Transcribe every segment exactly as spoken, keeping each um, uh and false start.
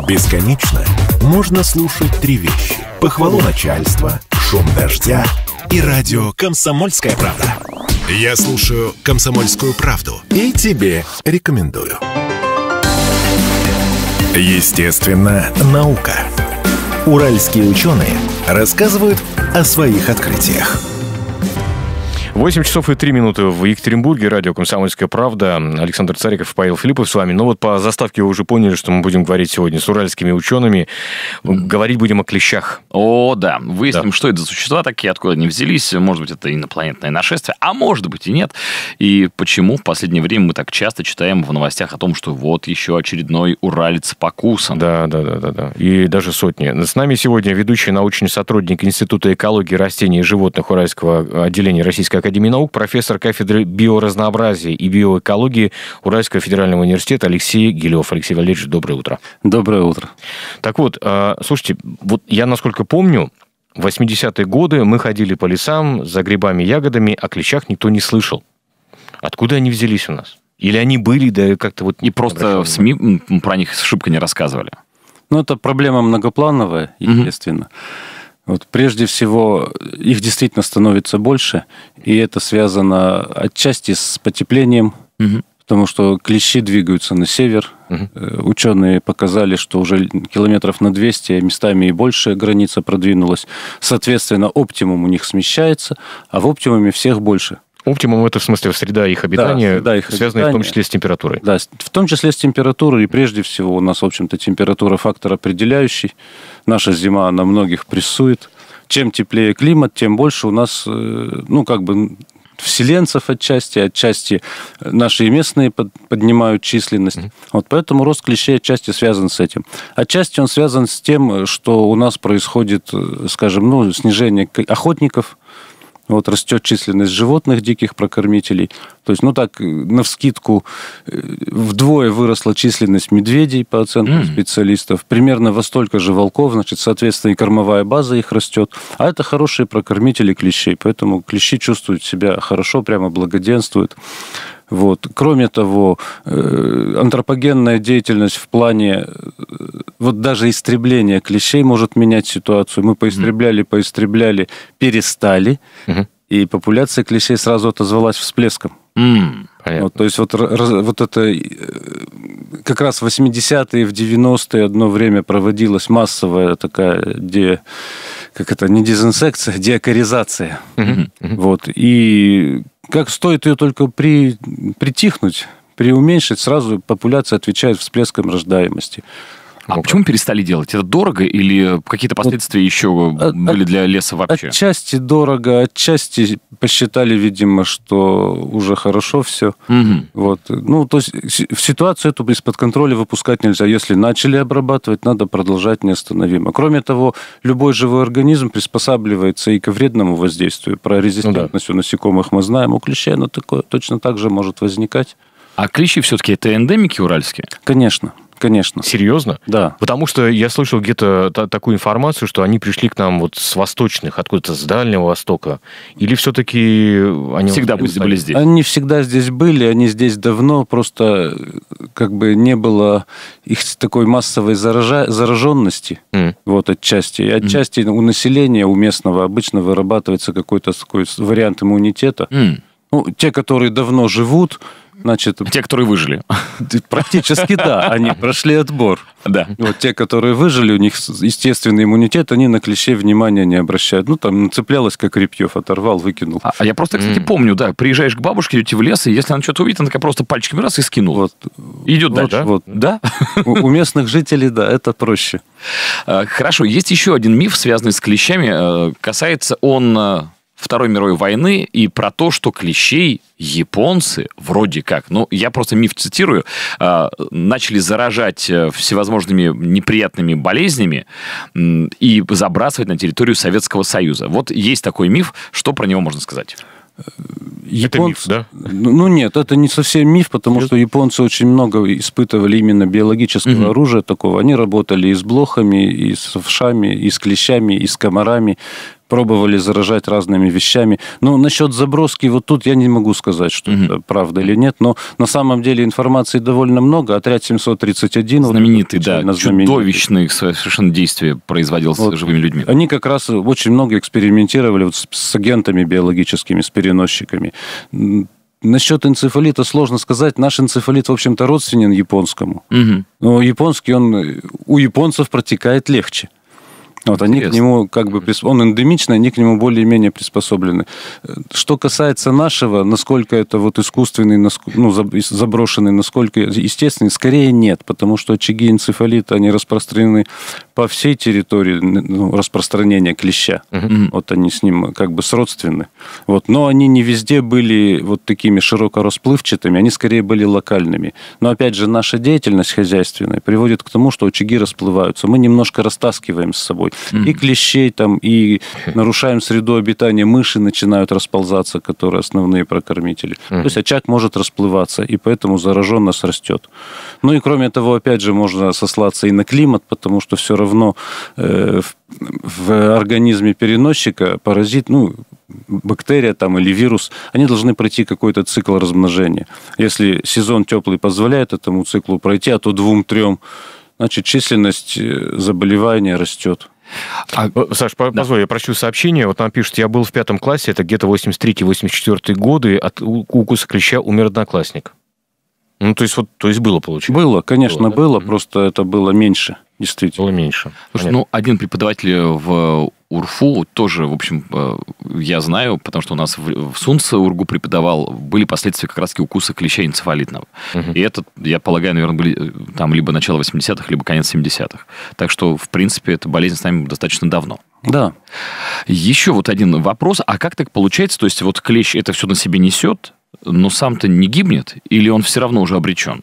Бесконечно можно слушать три вещи: похвалу начальства, шум дождя и радио «Комсомольская правда». Я слушаю «Комсомольскую правду» и тебе рекомендую. Естественно, наука. Уральские ученые рассказывают о своих открытиях. восемь часов и три минуты в Екатеринбурге. Радио «Комсомольская правда». Александр Цариков и Павел Филиппов с вами. Ну вот по заставке вы уже поняли, что мы будем говорить сегодня с уральскими учеными. Говорить будем о клещах. О, да. Выясним, Да. что это за существа такие, откуда они взялись. Может быть, это инопланетное нашествие, а может быть и нет. И почему в последнее время мы так часто читаем в новостях о том, что вот еще очередной уралец покусан. Да, да, да, да, да. И даже сотни. С нами сегодня ведущий научный сотрудник Института экологии растений и животных Уральского отделения Российской академии наук, профессор кафедры биоразнообразия и биоэкологии Уральского федерального университета Алексей Гилев. Алексей Валерьевич, доброе утро. Доброе утро. Так вот, слушайте, вот я, насколько помню, в восьмидесятые годы мы ходили по лесам за грибами, ягодами, о клещах никто не слышал. Откуда они взялись у нас? Или они были, да как-то вот... И просто в СМИ про них шибко не рассказывали. Ну, это проблема многоплановая, естественно. Mm-hmm. Вот, прежде всего, их действительно становится больше, и это связано отчасти с потеплением, mm-hmm. потому что клещи двигаются на север. Mm-hmm. Ученые показали, что уже километров на двести, местами и больше граница продвинулась. Соответственно, оптимум у них смещается, а в оптимуме всех больше. Оптимум – это в смысле среда их обитания, да, среда их связанная обитания. В том числе с температурой. Да, в том числе с температурой. И прежде всего у нас, в общем-то, температура – фактор определяющий. Наша зима на многих прессует. Чем теплее климат, тем больше у нас, ну, как бы, вселенцев отчасти, отчасти наши местные поднимают численность. Mm-hmm. Вот поэтому рост клещей отчасти связан с этим. Отчасти он связан с тем, что у нас происходит, скажем, ну, снижение охотников. Вот растет численность животных, диких прокормителей. То есть, ну так, навскидку, вдвое выросла численность медведей, по оценкам mm. специалистов. Примерно во столько же волков, значит, соответственно, и кормовая база их растет. А это хорошие прокормители клещей. Поэтому клещи чувствуют себя хорошо, прямо благоденствуют. Вот. Кроме того, антропогенная деятельность в плане вот даже истребления клещей может менять ситуацию. Мы поистребляли, поистребляли, перестали, угу. и популяция клещей сразу отозвалась всплеском. Mm, вот, то есть вот, вот это как раз в восьмидесятые, в девяностые одно время проводилась массовая такая де, как это, не дезинсекция, а деокаризация. Mm-hmm. Mm-hmm. Вот, и как стоит ее только при, притихнуть, приуменьшить, сразу популяция отвечает всплеском рождаемости. А ну, почему перестали делать? Это дорого или какие-то последствия вот, еще от, были для леса вообще? Отчасти дорого, отчасти посчитали, видимо, что уже хорошо все. Угу. Вот. Ну, то есть в ситуацию эту из-под контроля выпускать нельзя. Если начали обрабатывать, надо продолжать неостановимо. Кроме того, любой живой организм приспосабливается и к вредному воздействию. Про резистентность ну, да. у насекомых мы знаем. У клещей оно такое точно так же может возникать. А клещи все-таки это эндемики уральские? Конечно. Конечно. Серьезно? Да. Потому что я слышал где-то та- такую информацию, что они пришли к нам вот с восточных, откуда-то с Дальнего Востока. Или все-таки они... Всегда были, были здесь? Они всегда здесь были, они здесь давно, просто как бы не было их такой массовой заража... зараженности, mm. вот отчасти. И отчасти mm. у населения, у местного обычно вырабатывается какой-то такой вариант иммунитета. Mm. Ну, те, которые давно живут... Значит, те, которые выжили. Практически да, они прошли отбор. Да. Вот те, которые выжили, у них естественный иммунитет, они на клещей внимания не обращают. Ну, там нацеплялась, как Репьев, оторвал, выкинул. А, а я просто, кстати, mm. помню, да, приезжаешь к бабушке, идете в лес, и если она что-то увидит, она такая просто пальчиками раз и скинула. Вот. Идет вот, дальше. Вот. Да? У, у местных жителей, да, это проще. Хорошо, есть еще один миф, связанный с клещами. Касается он... Второй мировой войны и про то, что клещей японцы вроде как, ну, я просто миф цитирую, начали заражать всевозможными неприятными болезнями и забрасывать на территорию Советского Союза. Вот есть такой миф, что про него можно сказать? Японцы, это миф, да? Ну нет, это не совсем миф, потому что японцы очень много испытывали именно биологического угу. оружия такого. Они работали и с блохами, и с овшами, и с клещами, и с комарами. пробовали заражать разными вещами. Но насчет заброски, вот тут я не могу сказать, что угу. это правда или нет, но на самом деле информации довольно много. Отряд семьсот тридцать один... Знаменитый, вот, да, знаменитый. Чудовищные совершенно действия производил вот. с живыми людьми. Они как раз очень много экспериментировали вот с, с агентами биологическими, с переносчиками. Насчет энцефалита сложно сказать. Наш энцефалит, в общем-то, родственен японскому. Угу. Но японский, он у японцев протекает легче. Вот, они к нему как бы... Он эндемичный, они к нему более-менее приспособлены. Что касается нашего, насколько это вот искусственный, ну, заброшенный, насколько естественный, скорее нет, потому что очаги энцефалита, они распространены по всей территории, ну, распространения клеща. Uh-huh. Вот они с ним как бы сродственны. Вот. Но они не везде были вот такими широко расплывчатыми, они скорее были локальными. Но опять же, наша деятельность хозяйственная приводит к тому, что очаги расплываются. Мы немножко растаскиваем с собой. Mm-hmm. И клещей там, и нарушаем среду обитания, мыши начинают расползаться, которые основные прокормители. Mm-hmm. То есть очаг может расплываться, и поэтому зараженность растет. Ну и кроме того, опять же, можно сослаться и на климат, потому что все равно э, в, в организме переносчика паразит, ну, бактерия там или вирус, они должны пройти какой-то цикл размножения. Если сезон теплый позволяет этому циклу пройти, а то двум-трем, значит, численность заболевания растет. А, Саш, да. позволь, я прочту сообщение. Вот нам пишут, я был в пятом классе, это где-то восемьдесят третий - восемьдесят четвёртый годы, от укуса клеща умер одноклассник. Ну, то есть, вот, то есть было, получается? Было, конечно, было, было да? просто это было меньше, действительно. Было меньше. Слушай, ну, один преподаватель в УРФУ тоже, в общем, я знаю, потому что у нас в СУНЦ УРГУ преподавал, были последствия как раз-таки укуса клеща энцефалитного. Угу. И это, я полагаю, наверное, были там либо начало восьмидесятых, либо конец семидесятых. Так что, в принципе, эта болезнь с нами достаточно давно. Да. Еще вот один вопрос. А как так получается? То есть, вот клещ это все на себе несет, но сам-то не гибнет? Или он все равно уже обречен?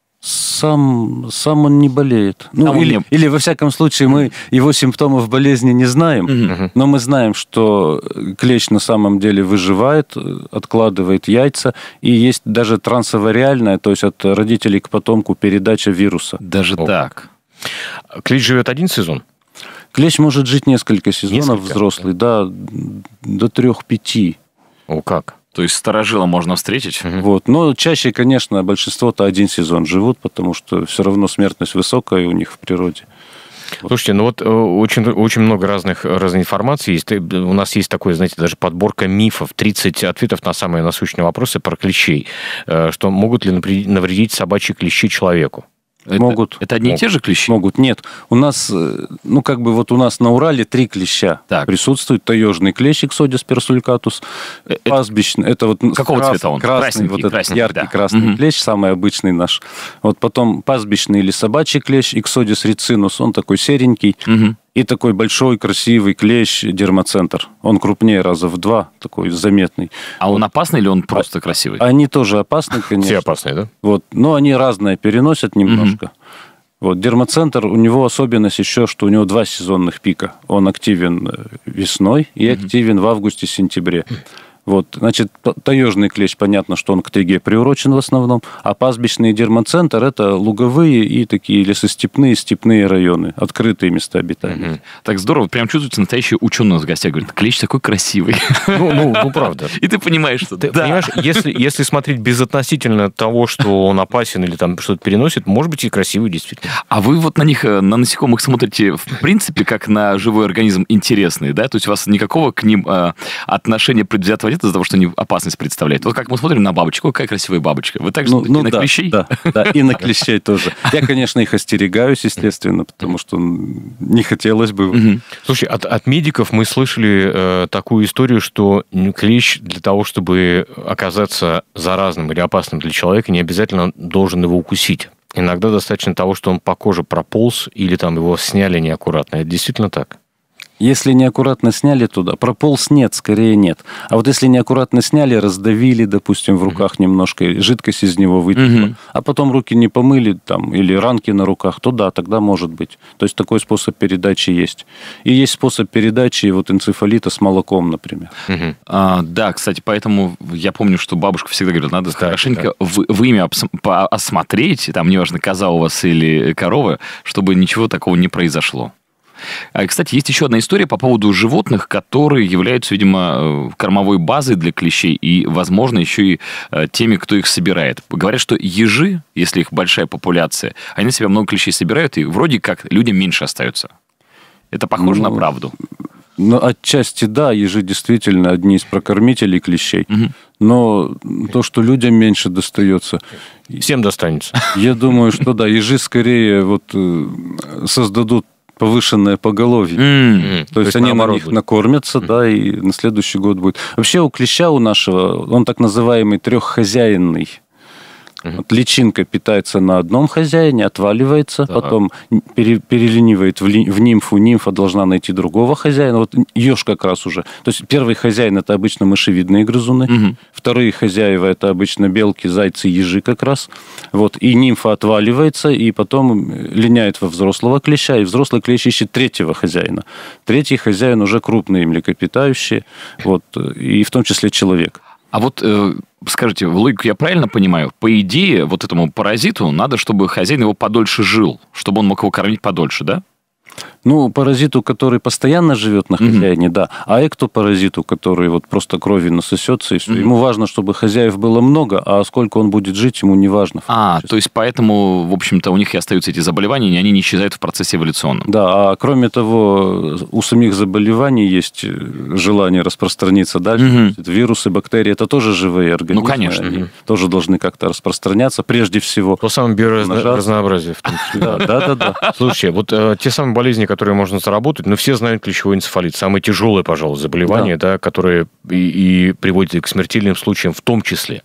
Сам, сам он не болеет. Ну, он или, не... или, во всяком случае, мы его симптомов болезни не знаем, угу. но мы знаем, что клещ на самом деле выживает, откладывает яйца, и есть даже трансовариальная, то есть от родителей к потомку передача вируса. Даже О. так? Клещ живет один сезон? Клещ может жить несколько сезонов, несколько? Взрослый, да, до трех-пяти. О, как? То есть старожила можно встретить? Вот. Но чаще, конечно, большинство-то один сезон живут, потому что все равно смертность высокая у них в природе. Слушайте, ну вот очень, очень много разных, разной информации есть. У нас есть такое, знаете, даже подборка мифов, тридцать ответов на самые насущные вопросы про клещей. Что могут ли навредить собачьи клещи человеку? Это, могут. Это одни могут, и те же клещи? Могут. Нет. У нас, ну, как бы вот у нас на Урале три клеща так. присутствует. Таежный клещ, Иксодис персулькатус, это... пастбищный. Это вот какого крас... цвета он? Красный, вот этот яркий да. красный угу. клещ, самый обычный наш. Вот потом пастбищный или собачий клещ, Иксодис рицинус, он такой серенький. Угу. И такой большой, красивый клещ, дермацентр. Он крупнее раза в два, такой заметный. А он опасный или он просто красивый? Они тоже опасны, конечно. Все опасные, да? Вот. Но они разные переносят немножко. Угу. Вот. Дермацентр, у него особенность еще, что у него два сезонных пика. Он активен весной и угу. активен в августе-сентябре. Вот, значит, таежный клещ, понятно, что он к тайге приурочен в основном, а пастбищный дермацентр – это луговые и такие лесостепные, степные районы, открытые места обитания. Mm-hmm. Так здорово, прям чувствуется настоящий ученый в гостях, говорит, клещ такой красивый. Ну, ну, ну правда. И ты понимаешь, что ты да. Понимаешь, если, если смотреть безотносительно того, что он опасен или там что-то переносит, может быть и красивый действительно. А вы вот на них, на насекомых смотрите, в принципе, как на живой организм интересный, да? То есть у вас никакого к ним э, отношения предвзятого нет из-за того, что они опасность представляют. Вот как мы смотрим на бабочку, какая красивая бабочка. Вы так же ну, смотрите ну, на да, клещей? Да, да, и на клещей тоже. Я, конечно, их остерегаюсь, естественно, потому что не хотелось бы. Угу. Слушай, от, от медиков мы слышали э, такую историю, что клещ для того, чтобы оказаться заразным или опасным для человека, не обязательно должен его укусить. Иногда достаточно того, что он по коже прополз или там его сняли неаккуратно. Это действительно так? Если неаккуратно сняли туда, прополз нет, скорее нет. А вот если неаккуратно сняли, раздавили, допустим, в руках mm-hmm. немножко, жидкость из него вытекла, mm-hmm. а потом руки не помыли там, или ранки на руках, то да, тогда может быть. То есть такой способ передачи есть. И есть способ передачи вот энцефалита с молоком, например. Mm-hmm. А, да, кстати, поэтому я помню, что бабушка всегда говорила, надо да, хорошенько да. в, в имя осмотреть, там неважно, коза у вас или корова, чтобы ничего такого не произошло. Кстати, есть еще одна история по поводу животных, которые являются, видимо, кормовой базой для клещей и, возможно, еще и теми, кто их собирает. Говорят, что ежи, если их большая популяция, они на себя много клещей собирают, и вроде как людям меньше остается. Это похоже ну, на правду? Ну, отчасти да, ежи действительно одни из прокормителей клещей. Угу. Но то, что людям меньше достается... Всем достанется. Я думаю, что да, ежи скорее вот создадут повышенное поголовье. Mm-hmm. То, То есть они на них будет. накормятся, mm-hmm. да, и на следующий год будет. Вообще у клеща у нашего, он так называемый треххозяинный. Mm-hmm. Вот личинка питается на одном хозяине, отваливается, да. потом пере, переленивает в, ли, в нимфу, нимфа должна найти другого хозяина. Вот еж как раз уже. То есть первый хозяин – это обычно мышевидные грызуны, mm-hmm. вторые хозяева – это обычно белки, зайцы, ежи как раз. Вот. И нимфа отваливается, и потом линяет во взрослого клеща, и взрослый клещ ищет третьего хозяина. Третий хозяин уже крупные млекопитающие, вот, и в том числе человек. А вот э, скажите, логику я правильно понимаю? По идее, вот этому паразиту надо, чтобы хозяин его подольше жил, чтобы он мог его кормить подольше, да? Ну, паразиту, который постоянно живет на хозяине, mm-hmm. да. А эктопаразиту, который вот просто кровью насосется, и все. Mm-hmm. Ему важно, чтобы хозяев было много, а сколько он будет жить, ему не важно. А, то есть поэтому, в общем-то, у них и остаются эти заболевания, и они не исчезают в процессе эволюционном. Да, а кроме того, у самих заболеваний есть желание распространиться дальше. Mm-hmm. Вирусы, бактерии, это тоже живые организмы. Ну, конечно. Они mm-hmm. тоже должны как-то распространяться, прежде всего. То самое биоразнообразие в том числе. Да, да, да. Слушайте, вот те самые болезни, которые можно заработать, но все знают клещевой энцефалит. Самое тяжелое, пожалуй, заболевание, да. Да, которое и, и приводит к смертельным случаям в том числе.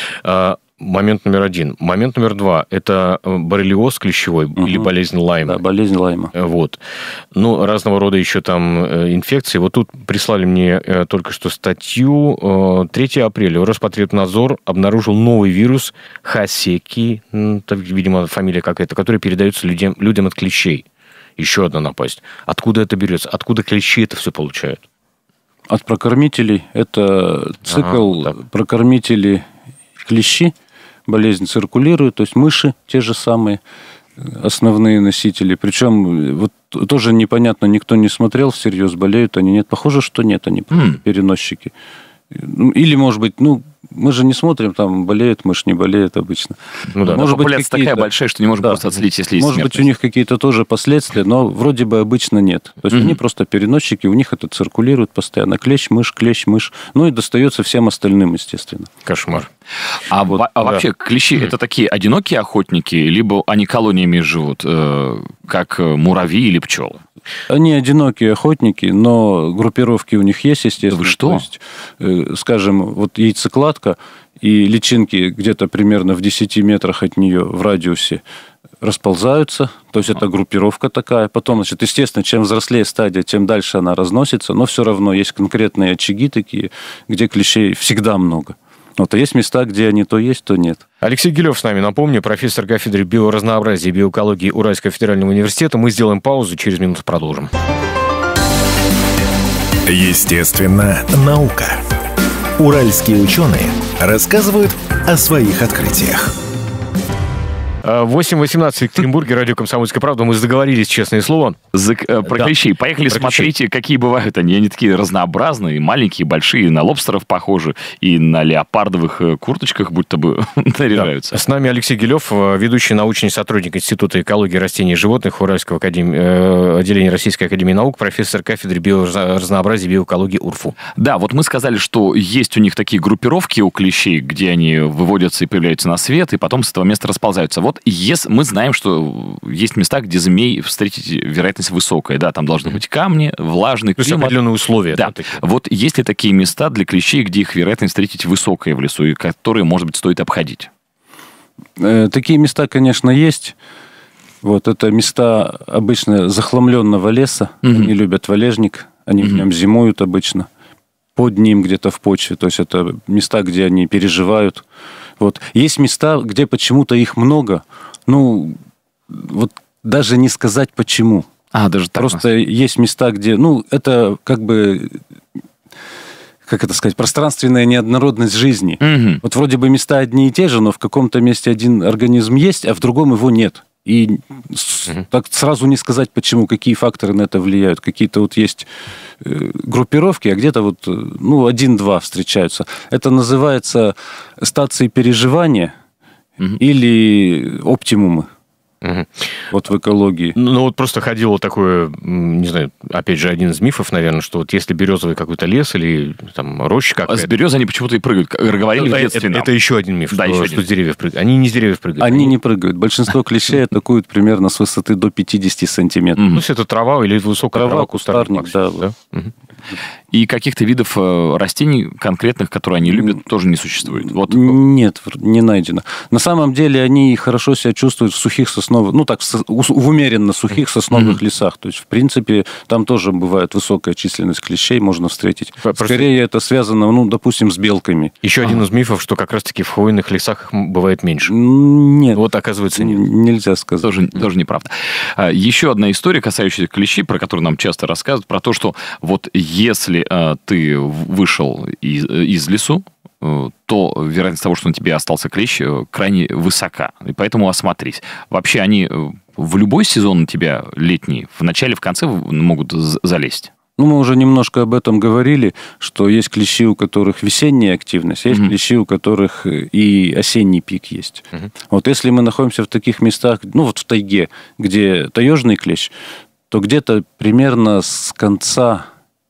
А, момент номер один. Момент номер два – это боррелиоз клещевой угу. или болезнь Лайма. Да, болезнь Лайма. Вот. Ну, разного рода еще там инфекции. Вот тут прислали мне только что статью. третьего апреля Роспотребнадзор обнаружил новый вирус Хасеки, видимо, фамилия какая-то, который передается людям, людям от клещей. Еще одна напасть. Откуда это берется? Откуда клещи это все получают? От прокормителей. Это цикл ага, прокормители клещи. Болезнь циркулирует. То есть мыши те же самые основные носители. Причем вот тоже непонятно, никто не смотрел всерьез, болеют они, нет. Похоже, что нет, они mm. переносчики. Или, может быть, ну, мы же не смотрим, там, болеют мышь, не болеют обычно. Ну да, может популяция быть, такая большая, что не можем да, просто отследить, если есть может смертность. быть, у них какие-то тоже последствия, но вроде бы обычно нет. То есть, mm-hmm. они просто переносчики, у них это циркулирует постоянно. Клещ, мышь, клещ, мышь. Ну, и достается всем остальным, естественно. Кошмар. А, вот, а да. вообще, клещи mm-hmm. это такие одинокие охотники, либо они колониями живут, э, как муравьи или пчелы? Они одинокие охотники, но группировки у них есть, естественно. Вы что? То есть, э, скажем, вот яйцекладка и личинки где-то примерно в десяти метрах от нее в радиусе расползаются. То есть, это группировка такая. Потом, значит, естественно, чем взрослее стадия, тем дальше она разносится. Но все равно есть конкретные очаги такие, где клещей всегда много. Вот, а есть места, где они то есть, то нет. Алексей Гилев с нами, напомню, профессор кафедры биоразнообразия и биоэкологии Уральского федерального университета. Мы сделаем паузу, через минуту продолжим. Естественно, наука. Уральские ученые рассказывают о своих открытиях. восемь восемнадцать в Екатеринбурге, радио «Комсомольская правда». Мы договорились, честное слово. За, э, про да. клещей. Поехали, про смотрите, клещей. Какие бывают они. Они такие разнообразные, маленькие, большие, на лобстеров похожи, и на леопардовых курточках будто бы наряжаются. Да. С нами Алексей Гилев, ведущий научный сотрудник Института экологии растений и животных Уральского академ... э, отделения Российской академии наук, профессор кафедры биоразнообразия и биоэкологии УРФУ. Да, вот мы сказали, что есть у них такие группировки у клещей, где они выводятся и появляются на свет, и потом с этого места расползаются. Вот если мы знаем, что есть места, где змей встретить вероятность высокая, да, там должны быть камни, влажный климат. То есть определенные условия. Да. Да, вот есть ли такие места для клещей, где их вероятность встретить высокая в лесу, и которые, может быть, стоит обходить? Э, такие места, конечно, есть. Вот это места обычно захламленного леса. Mm-hmm. Они любят валежник, они mm-hmm. в нем зимуют обычно. Под ним где-то в почве. То есть это места, где они переживают. Вот. Есть места, где почему-то их много. Ну, вот даже не сказать почему. А, даже так. Просто есть места, где, ну, это как бы, как это сказать, пространственная неоднородность жизни. Угу. Вот вроде бы места одни и те же, но в каком-то месте один организм есть, а в другом его нет. И угу. так сразу не сказать, почему, какие факторы на это влияют. Какие-то вот есть группировки, а где-то вот, ну, один-два встречаются. Это называется стации переживания угу. или оптимумы. Угу. Вот в экологии. Ну, вот просто ходило такое, не знаю, опять же, один из мифов, наверное, что вот если березовый какой-то лес или там роща какая-то... А с березы они почему-то и прыгают. Говорили ну, в детстве. Это, это еще один миф, да, что, еще что один. с деревьев прыгают. Они не с деревьев прыгают. Они, они не прыгают. Большинство клещей атакуют примерно с высоты до пятидесяти сантиметров. Ну, если это трава или высокая трава, кустарник, да. да? Угу. И каких-то видов растений конкретных, которые они любят, тоже не существует? Вот. Нет, не найдено. На самом деле они хорошо себя чувствуют в сухих сосновых, ну так, в умеренно сухих сосновых mm-hmm. лесах. То есть, в принципе, там тоже бывает высокая численность клещей, можно встретить. Просто... Скорее это связано, ну, допустим, с белками. Еще а. один из мифов, что как раз-таки в хвойных лесах бывает меньше. Нет. Вот, оказывается, нет. Нельзя сказать. Тоже, mm-hmm. тоже неправда. Еще одна история, касающаяся клещей, про которую нам часто рассказывают, про то, что вот если э, ты вышел из, из лесу, э, то вероятность того, что на тебе остался клещ, э, крайне высока. И поэтому осмотрись. Вообще они в любой сезон на тебя летний, в начале, в конце могут залезть? Ну, мы уже немножко об этом говорили, что есть клещи, у которых весенняя активность, есть mm-hmm. клещи, у которых и осенний пик есть. Mm-hmm. Вот если мы находимся в таких местах, ну, вот в тайге, где таежный клещ, то где-то примерно с конца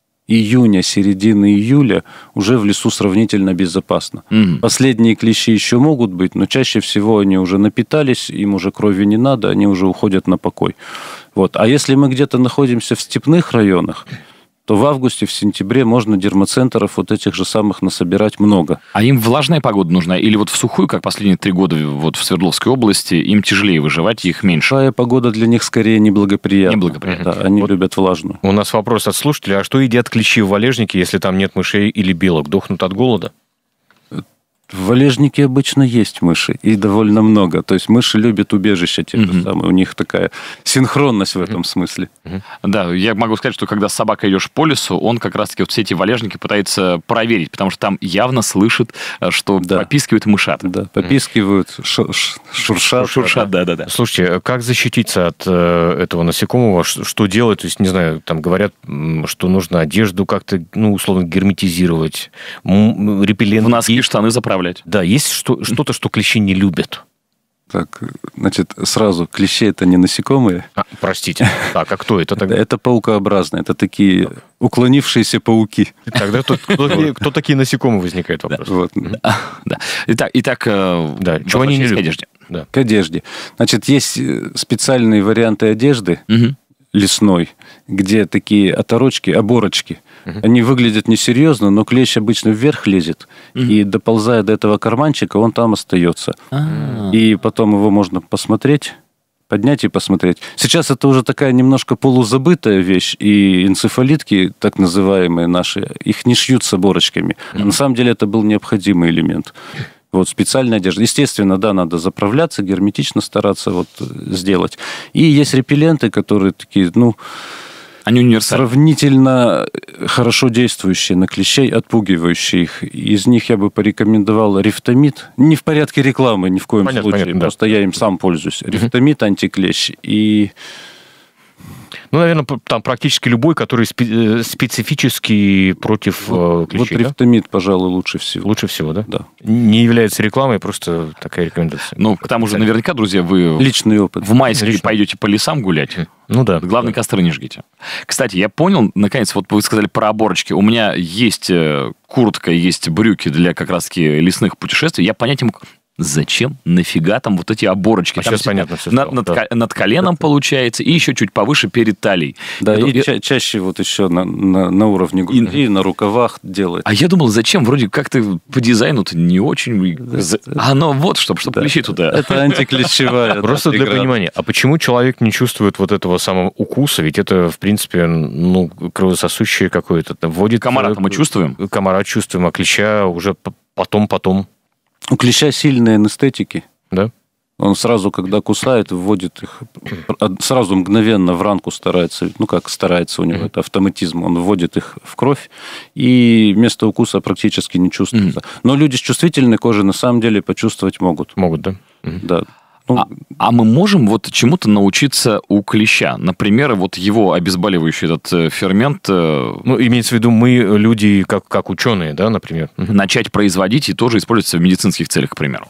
июня, середины июля уже в лесу сравнительно безопасно. Mm-hmm. Последние клещи еще могут быть, но чаще всего они уже напитались, им уже крови не надо, они уже уходят на покой. Вот. А если мы где-то находимся в степных районах, то в августе, в сентябре можно дермоцентров вот этих же самых насобирать много. А им влажная погода нужна? Или вот в сухую, как последние три года вот в Свердловской области, им тяжелее выживать, их меньше? Сухая погода для них скорее неблагоприятна. Неблагоприятна. Да, они вот любят влажную. У нас вопрос от слушателя. А что едят клещи в валежнике, если там нет мышей или белок? Дохнут от голода? В валежнике обычно есть мыши, и довольно много. То есть мыши любят убежища те mm-hmm. же самые. У них такая синхронность в этом mm-hmm. смысле. Mm-hmm. Да, я могу сказать, что когда с собакой идешь по лесу, он как раз-таки вот все эти валежники пытается проверить, потому что там явно слышит, что да. попискивают мышата. Да, попискивают, mm-hmm. ш- ш- шуршат. Шуршат, да-да-да. Слушайте, как защититься от э, этого насекомого? Что делать? То есть, не знаю, там говорят, что нужно одежду как-то, ну, условно, герметизировать, репеллент. В носки, штаны заправлять. Да, есть что, что-то, что клещи не любят. Так, значит, сразу, клещи это не насекомые. А, простите. Так, а кто это тогда? Это паукообразные, это такие уклонившиеся пауки. Тогда кто, кто, кто такие насекомые, возникает вопрос. Да. Вот. Да. Итак, итак да, чего они не любят? К одежде. Да. К одежде. Значит, есть специальные варианты одежды угу. лесной, где такие оторочки, оборочки. Uh-huh. Они выглядят несерьезно, но клещ обычно вверх лезет, uh-huh. и доползая до этого карманчика, он там остается. Uh-huh. И потом его можно посмотреть, поднять и посмотреть. Сейчас это уже такая немножко полузабытая вещь, и энцефалитки, так называемые наши, их не шьют с оборочками. Uh-huh. На самом деле это был необходимый элемент. Вот специальная одежда. Естественно, да, надо заправляться, герметично стараться вот сделать. И есть репелленты, которые такие, ну... Они универсальны. Сравнительно хорошо действующие на клещей, отпугивающие их. Из них я бы порекомендовал рифтамид. Не в порядке рекламы, ни в коем понятно, случае. Понятно, просто да. я им сам пользуюсь. Рифтамид, антиклещ и... Ну, наверное, там практически любой, который спе- специфически против вот, клещей. Вот рифтамид, да? Пожалуй, лучше всего. Лучше всего, да? Да. Не является рекламой, просто такая рекомендация. Ну, к тому же, наверняка, друзья, вы... Личный опыт. В майске пойдете по лесам гулять. Ну да. Главное, да. костры не жгите. Кстати, я понял, наконец, вот вы сказали про оборочки. У меня есть куртка, есть брюки для как раз-таки лесных путешествий. Я понять не мог... Зачем? Нафига там вот эти оборочки? А там сейчас понятно все над, над, да. над коленом, да. получается, и еще чуть повыше перед талией. Да, я и дум... ча- чаще вот еще на, на, на уровне груди, и... на рукавах делают. А я думал, зачем? Вроде как-то по дизайну-то не очень... Да. А оно вот, чтобы, чтобы да. клещи туда... Это антиклещевая. Просто для понимания. А почему человек не чувствует вот этого самого укуса? Ведь это, в принципе, ну, кровососущее какое-то. Вводит... Комара-то мы чувствуем? Комара чувствуем, а клеща уже потом-потом. У клеща сильные анестетики. Да? Он сразу, когда кусает, вводит их, сразу мгновенно в ранку старается, ну как старается у него, mm-hmm. это автоматизм, он вводит их в кровь, и место укуса практически не чувствуется. Mm-hmm. Но люди с чувствительной кожей на самом деле почувствовать могут. Могут, да? Mm-hmm. Да. Ну, а, а мы можем вот чему-то научиться у клеща? Например, вот его обезболивающий этот фермент... Ну, имеется в виду мы, люди, как, как ученые, да, например? Начать производить и тоже использоваться в медицинских целях, к примеру.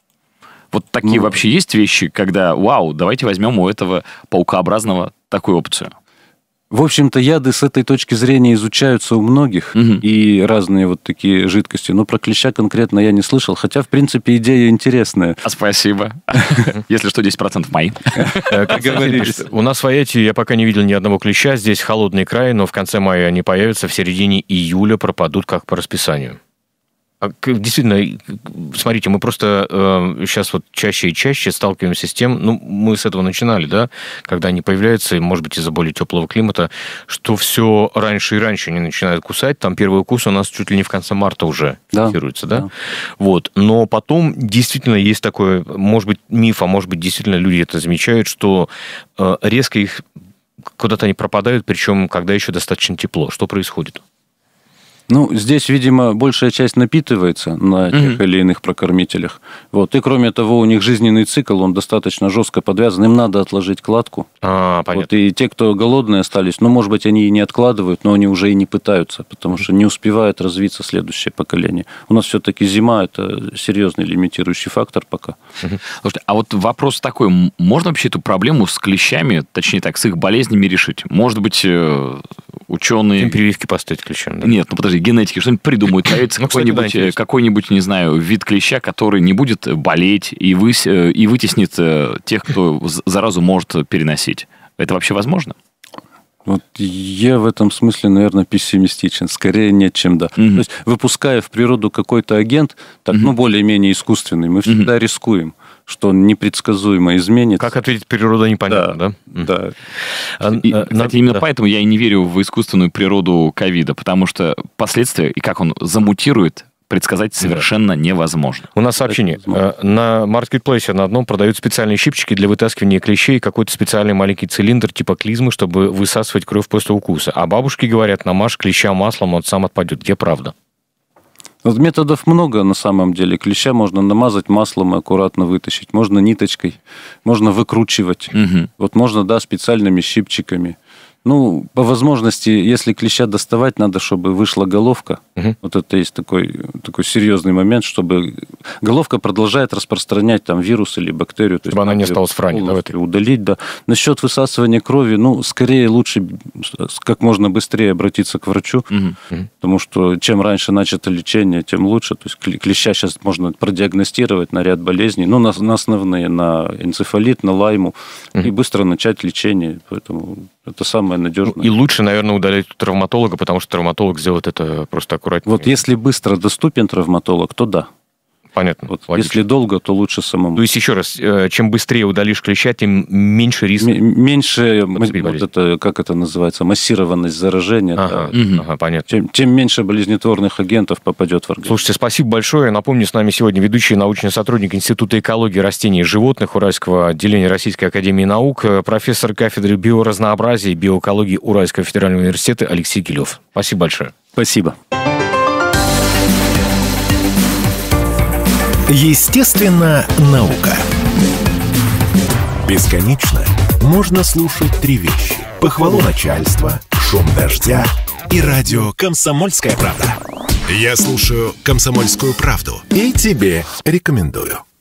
Вот такие ну, вообще есть вещи, когда, вау, давайте возьмем у этого паукообразного такую опцию? В общем-то, яды с этой точки зрения изучаются у многих, угу. и разные вот такие жидкости. Но про клеща конкретно я не слышал, хотя, в принципе, идея интересная. А спасибо. Если что, десять процентов мои. Как говоришь, у нас в Аяте я пока не видел ни одного клеща. Здесь холодный край, но в конце мая они появятся, в середине июля пропадут как по расписанию. Действительно, смотрите, мы просто э, сейчас вот чаще и чаще сталкиваемся с тем, ну, мы с этого начинали, да, когда они появляются, может быть, из-за более теплого климата, что все раньше и раньше они начинают кусать. Там первый укус у нас чуть ли не в конце марта уже да, фиксируется, да? да? Вот. Но потом действительно есть такой, может быть, миф, а может быть, действительно люди это замечают, что э, резко их куда-то они пропадают, причем когда еще достаточно тепло. Что происходит? Ну, здесь, видимо, большая часть напитывается на тех mm-hmm. или иных прокормителях. Вот. И, кроме того, у них жизненный цикл, он достаточно жестко подвязан. Им надо отложить кладку. А, понятно. Вот. И те, кто голодные остались, ну, может быть, они и не откладывают, но они уже и не пытаются, потому что не успевает развиться следующее поколение. У нас все-таки зима – это серьезный лимитирующий фактор пока. Mm-hmm. Слушайте, а вот вопрос такой. Можно вообще эту проблему с клещами, точнее так, с их болезнями решить? Может быть, ученые... Им прививки поставить клещам, да? Нет, ну подожди, генетики что-нибудь придумают. Появится ну, какой-нибудь, кстати, да, какой-нибудь, не знаю, вид клеща, который не будет болеть и, вы, и вытеснит тех, кто заразу может переносить. Это вообще возможно? Вот я в этом смысле, наверное, пессимистичен. Скорее нет, чем да. Угу. То есть, выпуская в природу какой-то агент, так, угу. ну, более-менее искусственный, мы всегда угу. рискуем, что он непредсказуемо изменится. Как ответить природа, непонятно, да? Да. да. И, а, кстати, именно да. поэтому я и не верю в искусственную природу ковида, потому что последствия и как он замутирует, предсказать совершенно да. невозможно. У нас сообщение. На маркетплейсе на одном продают специальные щипчики для вытаскивания клещей, какой-то специальный маленький цилиндр типа клизмы, чтобы высасывать кровь после укуса. А бабушки говорят, намажь клеща маслом, он сам отпадет. Где правда? Вот методов много на самом деле. Клеща можно намазать маслом и аккуратно вытащить. Можно ниточкой, можно выкручивать. Угу. Вот можно, да, специальными щипчиками. Ну, по возможности, если клеща доставать, надо, чтобы вышла головка. Угу. Вот это есть такой, такой серьезный момент, чтобы головка продолжает распространять там вирус или бактерию. Чтобы есть, она не осталась в ране. Да, удалить, да. Насчет высасывания крови, ну, скорее лучше как можно быстрее обратиться к врачу, угу. потому что чем раньше начато лечение, тем лучше. То есть клеща сейчас можно продиагностировать на ряд болезней, ну, на, на основные, на энцефалит, на лайму, угу. и быстро начать лечение. Поэтому... Это самое надежное. И лучше, наверное, удалять травматолога, потому что травматолог сделает это просто аккуратнее. Вот если быстро доступен травматолог, то да. Понятно. Вот если долго, то лучше самому. То есть, еще раз, чем быстрее удалишь клеща, тем меньше риск. М- меньше, вот это, как это называется, массированность заражения. Ага, да. угу. ага, понятно. Чем, чем меньше болезнетворных агентов попадет в организм. Слушайте, спасибо большое. Напомню, с нами сегодня ведущий научный сотрудник Института экологии растений и животных Уральского отделения Российской академии наук, профессор кафедры биоразнообразия и биоэкологии Уральского федерального университета Алексей Килев. Спасибо большое. Спасибо. Естественно, наука. Бесконечно можно слушать три вещи. Похвалу начальства, шум дождя и радио «Комсомольская правда». Я слушаю «Комсомольскую правду» и тебе рекомендую.